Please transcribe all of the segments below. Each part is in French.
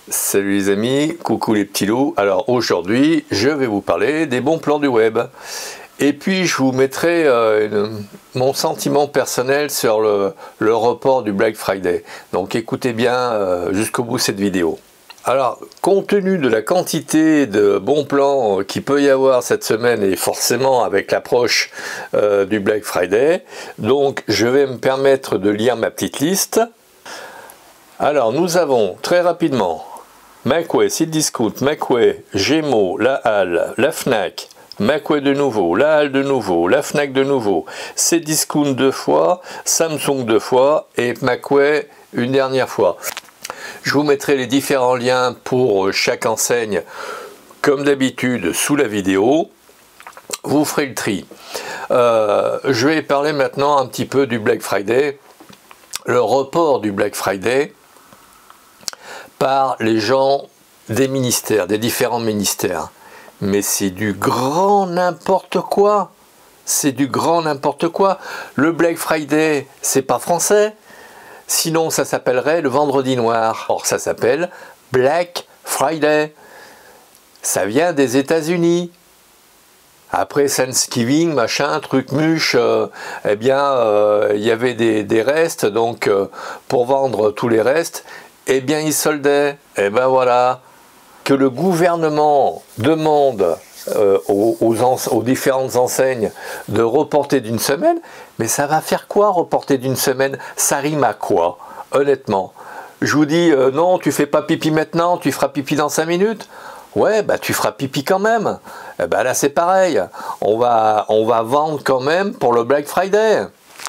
Salut les amis, coucou les petits loups. Alors aujourd'hui, je vais vous parler des bons plans du web. Et puis je vous mettrai mon sentiment personnel sur le report du Black Friday. Donc écoutez bien jusqu'au bout cette vidéo. Alors, compte tenu de la quantité de bons plans qu'il peut y avoir cette semaine et forcément avec l'approche du Black Friday, donc je vais me permettre de lire ma petite liste. Alors, nous avons très rapidement Makeway, Cdiscount, Makeway, Gémeaux, La Halle, la Fnac, Makeway de nouveau, La Halle de nouveau, la Fnac de nouveau, Cdiscount 2 fois, Samsung 2 fois et Makeway une dernière fois. Je vous mettrai les différents liens pour chaque enseigne comme d'habitude sous la vidéo. Vous ferez le tri. Je vais parler maintenant un petit peu du Black Friday, le report du Black Friday par les gens des ministères, des différents ministères. Mais c'est du grand n'importe quoi. C'est du grand n'importe quoi. Le Black Friday, c'est pas français. Sinon, ça s'appellerait le vendredi noir. Or, ça s'appelle Black Friday. Ça vient des États-Unis. Après Thanksgiving, machin, truc muche, eh bien, il y avait des restes. Donc, pour vendre tous les restes, eh bien, ils soldaient. Et ben voilà, que le gouvernement demande aux différentes enseignes de reporter d'une semaine, mais ça va faire quoi reporter d'une semaine? Ça rime à quoi, honnêtement? Je vous dis, non, tu fais pas pipi maintenant, tu feras pipi dans 5 minutes. Ouais, bah tu feras pipi quand même. Eh ben là c'est pareil, on va vendre quand même pour le Black Friday.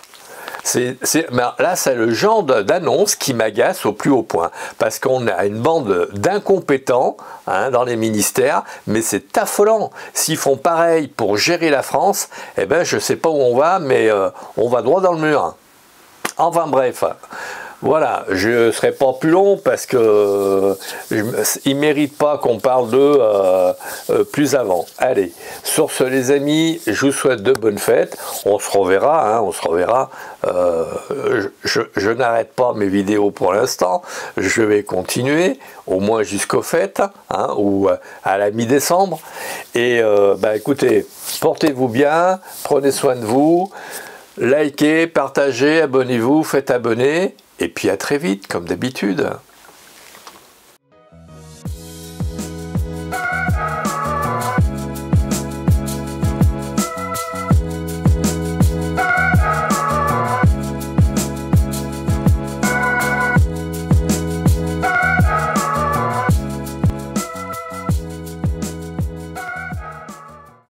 Là, c'est le genre d'annonce qui m'agace au plus haut point, parce qu'on a une bande d'incompétents dans les ministères, mais c'est affolant. S'ils font pareil pour gérer la France, eh ben, je ne sais pas où on va, mais on va droit dans le mur. Enfin bref, voilà, je ne serai pas plus long parce que ils ne méritent pas qu'on parle d'eux plus avant. Allez, sur ce les amis, je vous souhaite de bonnes fêtes. On se reverra, on se reverra. Je n'arrête pas mes vidéos pour l'instant. Je vais continuer, au moins jusqu'aux fêtes, ou à la mi-décembre. Et écoutez, portez-vous bien, prenez soin de vous, likez, partagez, abonnez-vous, faites abonner. Et puis à très vite, comme d'habitude.